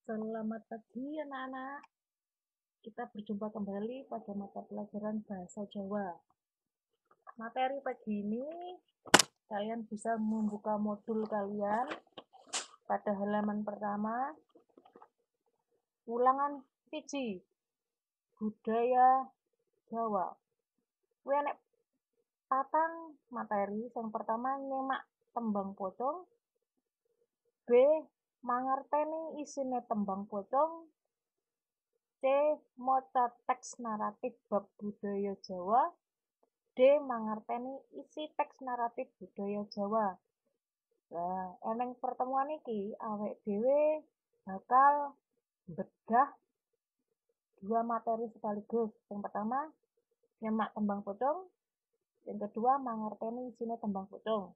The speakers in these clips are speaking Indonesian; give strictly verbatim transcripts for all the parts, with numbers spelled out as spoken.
Selamat pagi anak-anak, kita berjumpa kembali pada mata pelajaran Bahasa Jawa. Materi pagi ini, kalian bisa membuka modul kalian pada halaman pertama, ulangan siji, budaya Jawa. Kuwi enek patang materi, yang pertama nyemak tembang pocong, B. mangerteni isine tembang pocong, C. maca teks naratif bab budaya Jawa, D. mangerteni isi teks naratif budaya Jawa. Nah, eneng pertemuan iki awake dhewe bakal bedah dua materi sekaligus. Yang pertama, nyemak tembang pocong. Yang kedua, mangerteni isine tembang pocong.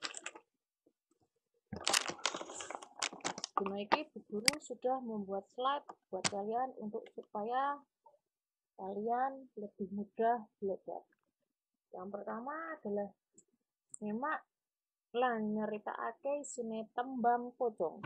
Dino iki Bu Guru sudah membuat slide buat kalian untuk supaya kalian lebih mudah belajar. Yang pertama adalah nyemak lan nyeritakake isine tembang pocong.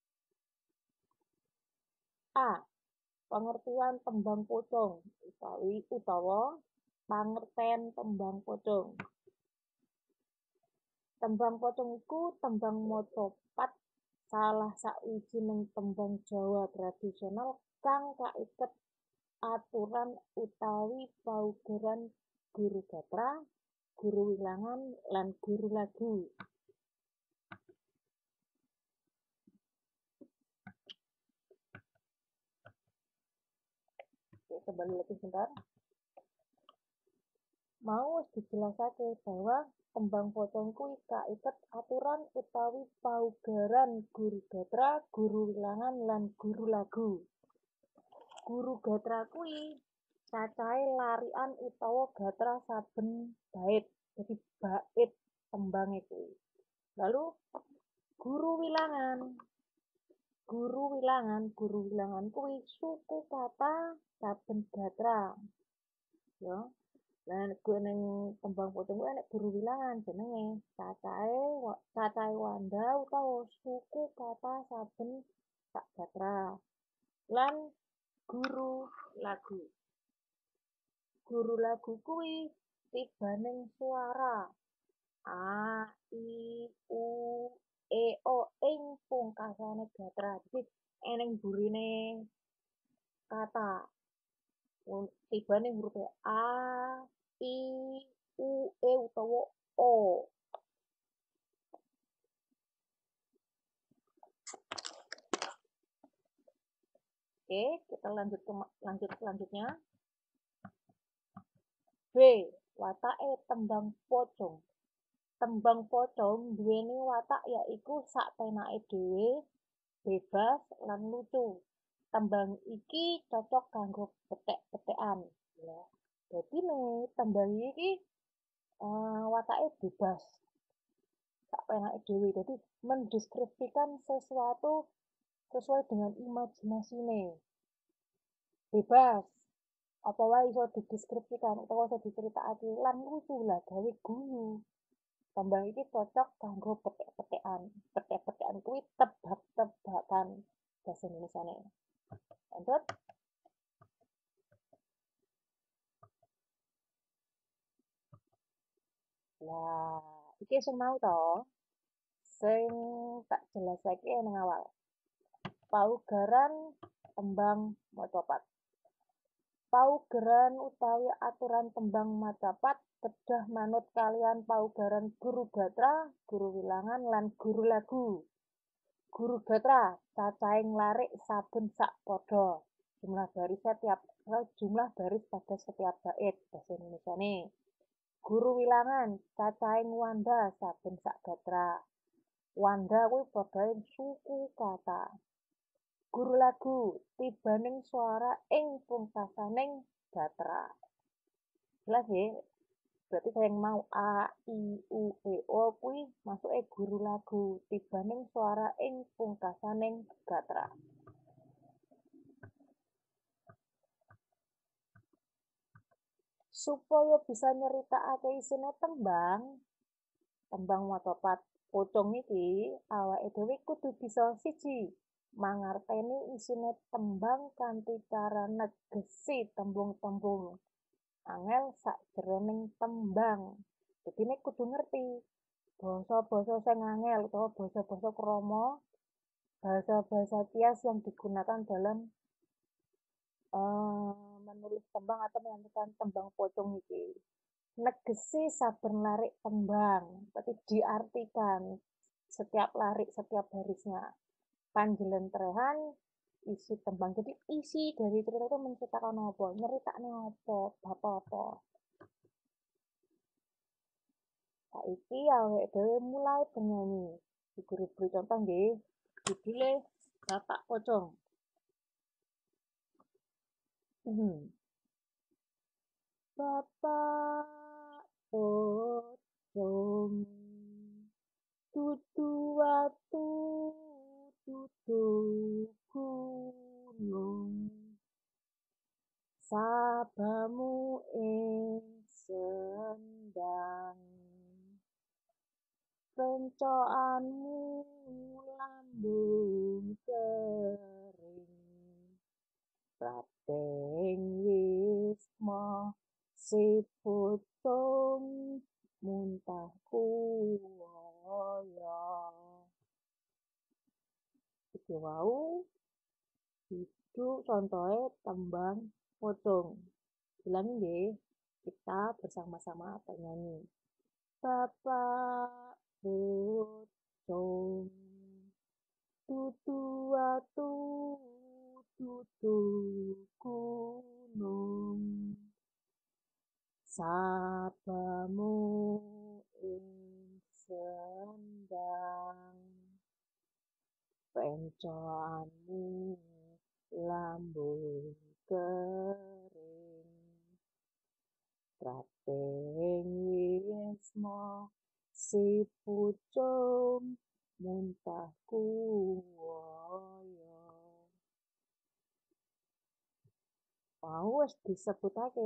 A. Pengertian tembang pocong utawi utawa pangerten tembang pocong. Tembang pocong iku tembang macapat, salah sawijining tembang Jawa tradisional kang kaiket aturan utawi paugeran guru gatra, guru wilangan, lan guru lagu. Oke, kembali lagi sebentar. Mau dijelasake bahwa tembang pocong kuwi kaiket aturan utawi paugeran guru gatra, guru wilangan, lan guru lagu. Guru gatra kuwi cacahe larian utawa gatra saben bait. Jadi bait tembange kuwi. Lalu guru wilangan. Guru wilangan, guru wilangan kuwi suku kata saben gatra. Ya. Lah gue ning tembang pocong kuwi enek guru wilangan jenenge cacahe cacahe wanda utawa suku kata saben sak gatra. Lan guru lagu. Guru lagu kuwi tibaning suara a, i, u, e, o ing pungkasane gatra. Jadi eneng burine kata. Tibane huruf a, i, u, e utawa o. Oke, kita lanjut ke lanjut selanjutnya. B. Watake tembang pocong. Tembang pocong duweni watak yaiku sakpenake dhewe, bebas lan lucu. Tembang iki cocok kanggo petek-petekan. Ya. Jadi nih tembang iki uh, watake bebas, sakpenake dhewe. Jadi mendeskripsikan sesuatu sesuai dengan imajinasine. Bebas. Apa wae iso dideskripsikan utawa iso diceritakake lan lucu lah gawe guyu. Tembang iki cocok kanggo petek-petekan. Petek-petekan kuwi tebak-tebakan bahasa Indonesiane. Lanjut. Nah, iki sing mau to. Sing tak jelasake nang awal. Paugeran tembang macapat. Paugeran utawi aturan tembang macapat kedah manut kalian paugeran guru gatra, guru wilangan, lan guru lagu. Guru gatra cacahing larik saben sak pada. Jumlah baris setiap jumlah baris pada setiap bait bahasa Indonesiane. Guru wilangan cacahing wanda saben sak gatra. Wanda kuwi padha suku kata. Guru lagu tibaning suara ing pungkasaning gatra. Jelas ya? Berarti saya yang mau a, i, u, e, o kuwi masuke guru lagu tibaning suara ing pungkasaning gatra. Supaya bisa nyeritakake isine tembang, tembang macapat pocong iki awake dhewe kudu bisa siji mangarteni isine tembang kanthi cara negesi tembung-tembung angel sakjroning tembang. Dadi nek kudu ngerti basa-basa sing angel utawa basa-basa krama, bahasa-bahasa kias yang digunakan dalam uh, menulis tembang atau menyanyikan tembang pocong iki. Negesi saben larik tembang, berarti diartikan setiap larik, setiap barisnya. Panjelentrehan isi tembang. Jadi isi dari cerita itu menceritakan apa, nyeritakne apa, bab apa. Saiki awake dhewe mulai bernyanyi. Guru beri contoh nggih. Judule Bapak Pocong. Hmm. Bapak Pocong dudu watu dudu gunung sabamu ing sendang pencoanmu lambung kering Prateng wisma si pocong muntah kuwaya iki wau itu contohnya tembang pocong. Bilang nggih, kita bersama-sama bernyanyi. Bapak pocong dudu watu dudu gunung sabamu ing sendang pencoanmu lambung kering Prateng wisma si pucung muntah kuwaya mau wis disebutake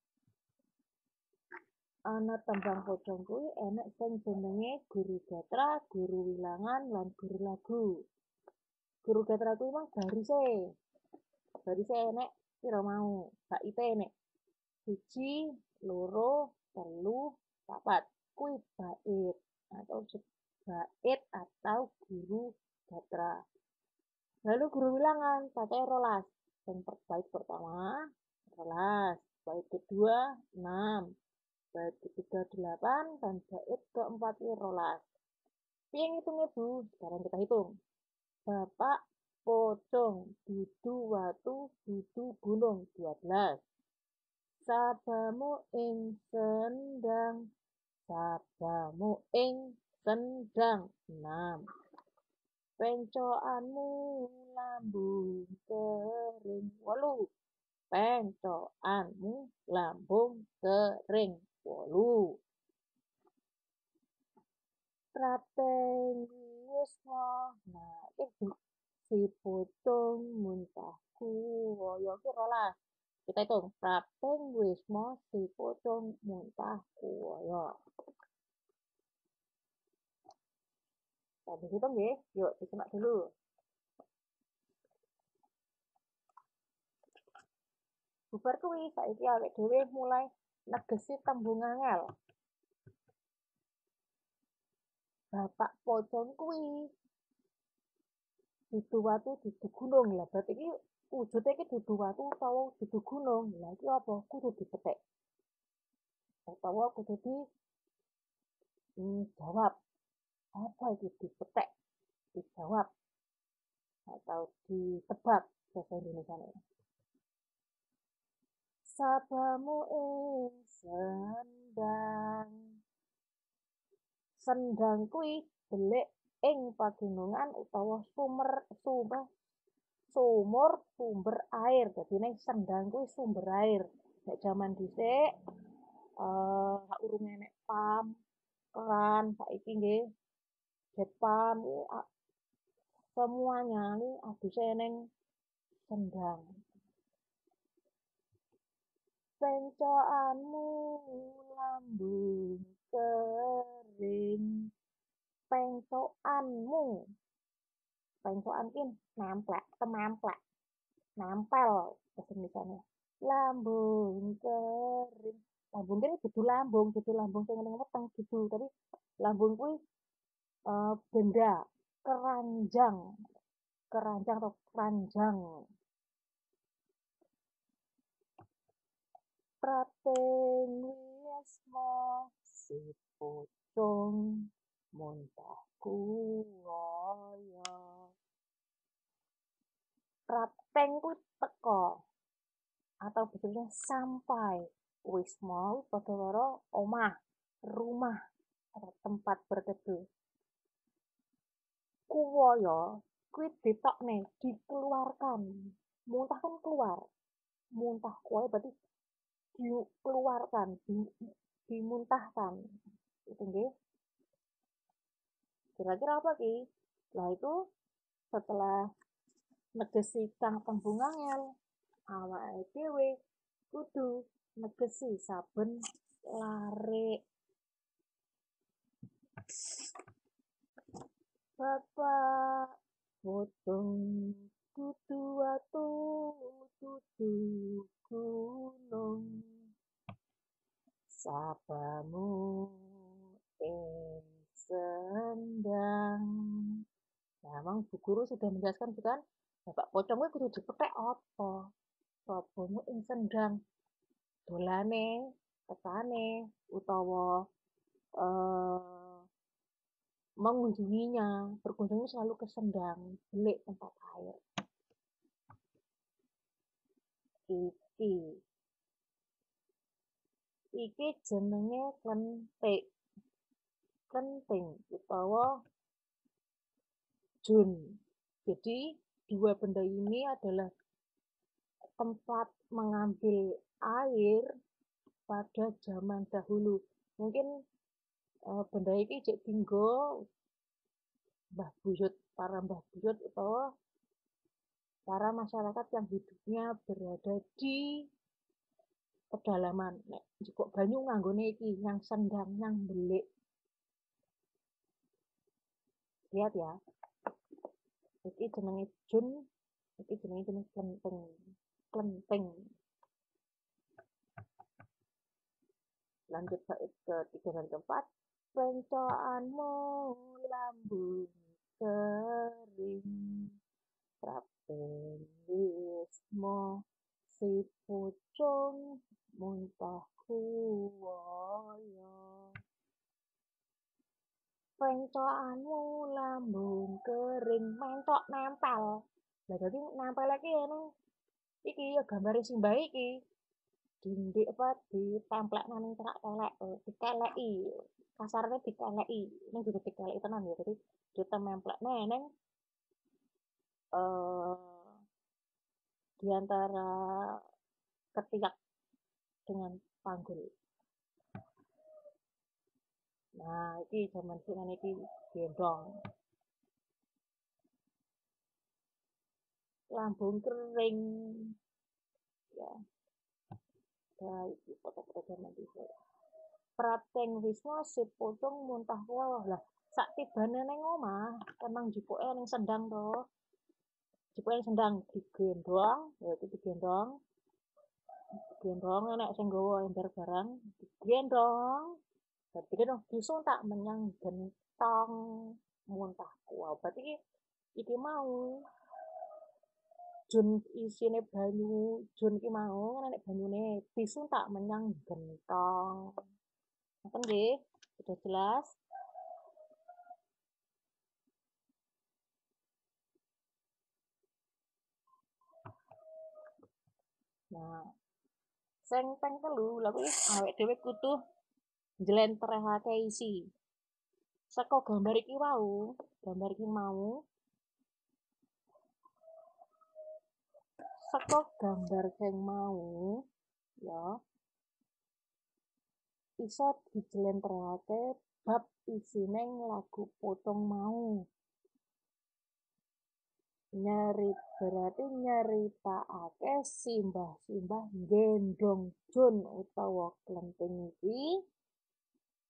ana tembang pocong kuwi enek sing jenenge Guru Gatra, Guru Wilangan lan Guru Lagu. Guru Gatra kuwi mah barise. Barise enek pira mau? Baite enek siji, loro, telu, papat. Kuwi bait atau bait atau Guru Gatra. Lalu Guru Wilangan pakai rolas. Yang bait pertama rolas, bait kedua enam. Bait ketiga delapan dan bait keempat rolas. Piye ngitungnya Bu? Sekarang kita hitung. Bapak pocong dudu watu dudu gunung dua belas. Sabamu ing sendang sabamu ing sendang enam. Pencoanmu lambung kering wolu. Pencoanmu lambung kering wolu. Prateng wisma nah itu si pocong muntah kuwaya ki rolas kita hitung prateng wisma si pocong muntah kuwaya habis hitung nggih yuk disimak dulu bubar kuwi saiki awake dhewe mulai negesi tembung angel Bapak pocong kuwi dudu watu dudu gunung lah berarti iki wujude iki dudu watu utawa dudu gunung lah iki apa kudu dipethek utawa kudu di hmm, jawab apa itu dipethek dijawab atau ditebak bahasa Indonesia nih sabamu ing sendang sendang kuwi delik ing pagunungan utawa sumber sumber sumur sumber air dadi ning sendang kuwi sumber air nek jaman dhisik eh sak urunge nek pam keran saiki nggih jet pam semuanya ini aduse ning sendang pencoanmu lambung kering pencoanmu pencokan ki nemplek, tememplek. Nempel bahasa Indonesiane. Lambung kering. Lambung kering dudu lambung, dudu lambung sing ning weteng dudu, tapi lambung kuwi eh, benda keranjang, keranjang atau keranjang. Prating wisma si pucung muntah kuwaya. Prating kuwi teka atau bentuknya sampai. Wisma padha karo omah, rumah atau tempat berteduh. Kuwaya kuwi ditokne, dikeluarkan. Muntah kan keluar. Muntah kuwaya berarti dikeluarkan, di, dimuntahkan. Itu nggih. Kira-kira apa ki? Lah itu setelah negesi kang tembung angel, awake dhewe kudu negesi saben larik. Bapak potong dudu watu dudu gunung sabamu ing sendang. Nah, memang Bu Guru sudah menjelaskan bukan? Bapak pocong kuwi kudu dipethek apa? Sabamu ing sendang. Dolane, tekane utawa eh, mengunjunginya, berkunjung selalu ke sendang, belik tempat air. Iki. Iki jenenge klenthik. Kenting utawa jun. Jadi dua benda ini adalah tempat mengambil air pada zaman dahulu. Mungkin eh, benda iki cek tinggo Mbah Buyut, para Mbah Buyut utawa para masyarakat yang hidupnya berada di pedalaman. Nek njupuk banyu nganggone iki, yang sendang, yang belik. Lihat ya. Iki jenenge jun, iki jenenge jenis klenthing. Klenthing. Lanjut bait ke tiga dan keempat. Pencoanmu lambung kering. Prapen wisma si pucung muntah kuwaya. Pencokanmu lambung kering, mentok nempel. Lah dadi nempel iki ning iki ya gambare simbah iki. Dindi apa ditemplekno ning cerak telek, dikeleki. Kasarane dikeleki. Ning dudu dikeleki tenan ya, dadi ditemplekne ning eh di antara ketiak dengan panggul. Nah, iki zaman sing iki gendong. Lambung kering. Ya. Nah, iki foto-foto zaman dulu. Prating wisma si pucung muntah kuwaya. Lah, sak tibane ning omah, emang jipuke ning sendang to. Jipuke ning sendang digendong, ya itu digendong. Digendong nek sing nggawa ember barang, digendong. Berarti kan disuntak menyang gentong muntah kuwaya. Berarti iki iki mau jun isine banyu, jun iki mau kan nek banyune disuntak menyang gentong. Ngoten nggih? Sudah jelas? Nah, sing ping telu lha kuwi awake dhewe kudu njlentrehake isi. Saka gambar iki wau, gambar iki mau saka gambar sing mau ya iso dijlentrehake bab isine lagu potong mau. Nyeri berarti nyeritakake simbah-simbah gendong jun utawa klenthing iki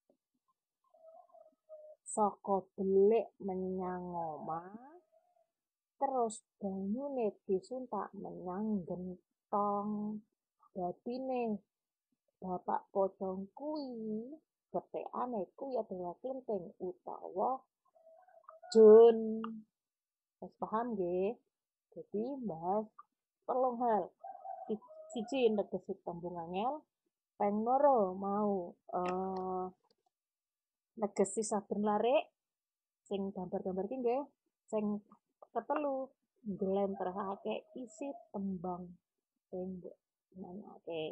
saka belik menyang omah Terus banyune disuntak menyang gentong. Dadine bapak pocong kuwi getekane kuwi adalah klentheng utawa jun. Wis paham nggih? Jadi bahas telung hal. Si- Siji negesi tembung angel, ping loro mau eh negesi saben larik sing gambar-gambar iki nggih. Sing ketelu njlentrehake isi tembang sing mbok nyanyiake.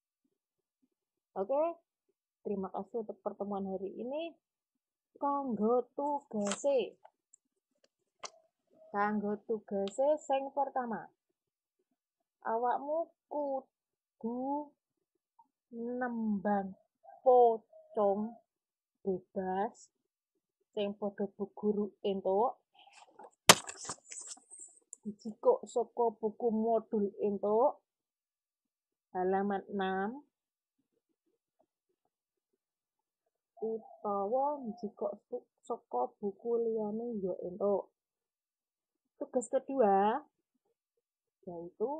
Oke, terima kasih untuk pertemuan hari ini. Kanggo tugase. Kanggo tugase sing pertama. Awakmu kudu nembang pocong bebas sing padha Bu Guru entuk. Dijikuk saka buku modul entuk halaman enam utawa dijikuk saka buku liyane ya entuk. Tugas kedua yaitu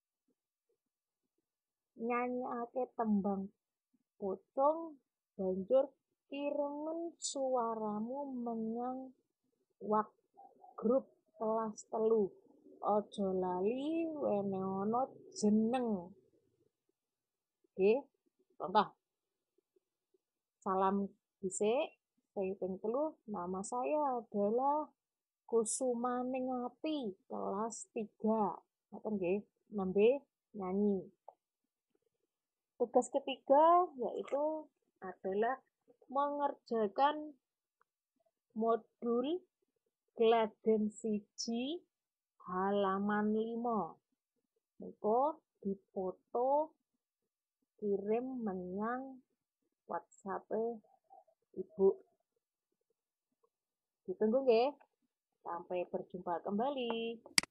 nyanyikake tembang pocong banjur kiremen suaramu menyang wak grup kelas telu. Aja lali wenehono jeneng. Oke, contoh. Salam dhisik, sing ping telu, nama saya adalah Kusumaningati, kelas tiga. Ngoten nggih, nembe nyanyi. Tugas ketiga yaitu adalah mengerjakan modul Gladen siji halaman lima. Niku dipoto kirim menyang WhatsApp-e Ibu. Ditunggu nggih. Sampai berjumpa kembali.